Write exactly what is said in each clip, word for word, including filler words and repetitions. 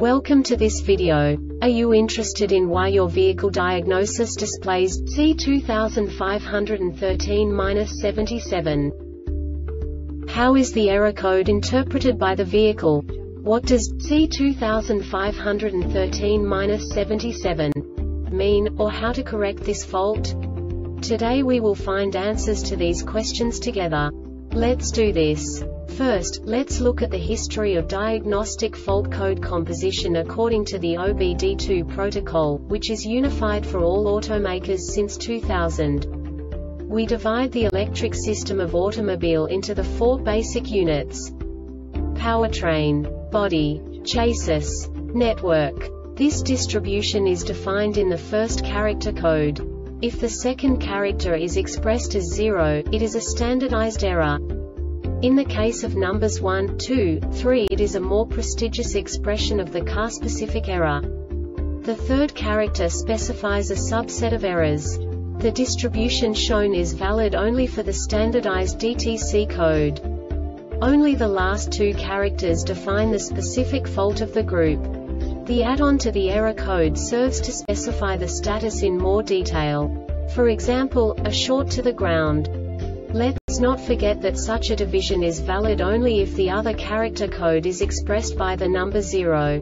Welcome to this video. Are you interested in why your vehicle diagnosis displays C two five one three dash seventy-seven? How is the error code interpreted by the vehicle? What does C two five one three dash seventy-seven mean, or how to correct this fault? Today we will find answers to these questions together. Let's do this. First, let's look at the history of diagnostic fault code composition according to the O B D two protocol, which is unified for all automakers since two thousand. We divide the electric system of automobile into the four basic units: powertrain, body, chassis, network. This distribution is defined in the first character code. If the second character is expressed as zero, it is a standardized error. In the case of numbers one, two, three, it is a more prestigious expression of the car-specific error. The third character specifies a subset of errors. The distribution shown is valid only for the standardized D T C code. Only the last two characters define the specific fault of the group. The add-on to the error code serves to specify the status in more detail. For example, a short to the ground. Let's not forget that such a division is valid only if the other character code is expressed by the number zero.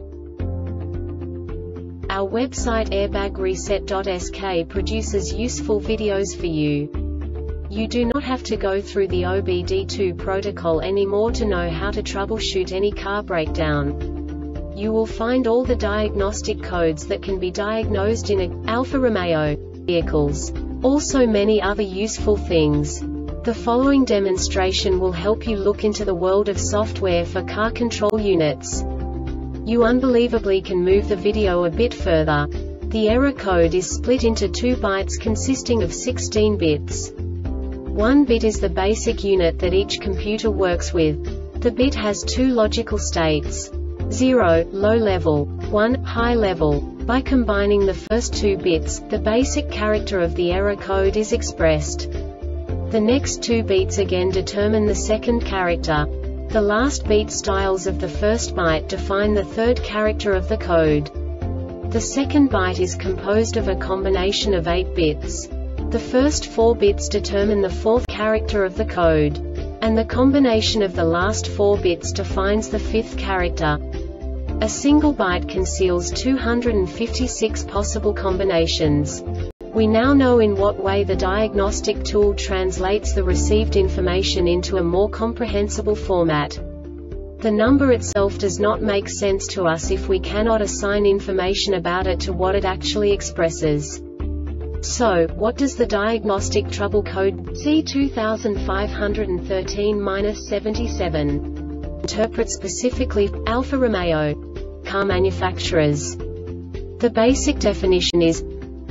Our website airbag reset dot S K produces useful videos for you. You do not have to go through the O B D two protocol anymore to know how to troubleshoot any car breakdown. You will find all the diagnostic codes that can be diagnosed in a Alfa Romeo vehicles. Also many other useful things. The following demonstration will help you look into the world of software for car control units. You unbelievably can move the video a bit further. The error code is split into two bytes consisting of sixteen bits. One bit is the basic unit that each computer works with. The bit has two logical states: zero, low level, one, high level. By combining the first two bits, the basic character of the error code is expressed. The next two beats again determine the second character. The last beat styles of the first byte define the third character of the code. The second byte is composed of a combination of eight bits. The first four bits determine the fourth character of the code. And the combination of the last four bits defines the fifth character. A single byte conceals two hundred fifty-six possible combinations. We now know in what way the diagnostic tool translates the received information into a more comprehensible format. The number itself does not make sense to us if we cannot assign information about it to what it actually expresses. So, what does the diagnostic trouble code C two five one three dash seventy-seven interpret specifically for Alfa Romeo car manufacturers? The basic definition is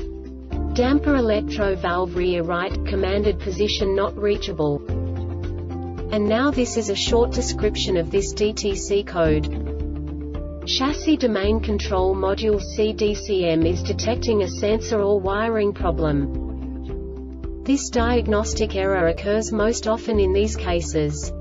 damper electro valve rear right, commanded position not reachable. And now this is a short description of this D T C code. Chassis domain control module C D C M is detecting a sensor or wiring problem. This diagnostic error occurs most often in these cases: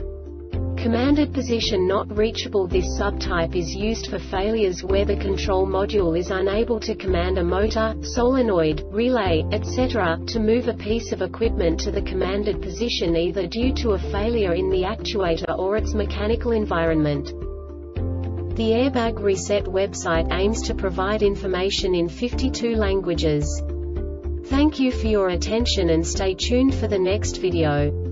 commanded position not reachable. This subtype is used for failures where the control module is unable to command a motor, solenoid, relay, et cetera, to move a piece of equipment to the commanded position either due to a failure in the actuator or its mechanical environment. The Airbag Reset website aims to provide information in fifty-two languages. Thank you for your attention and stay tuned for the next video.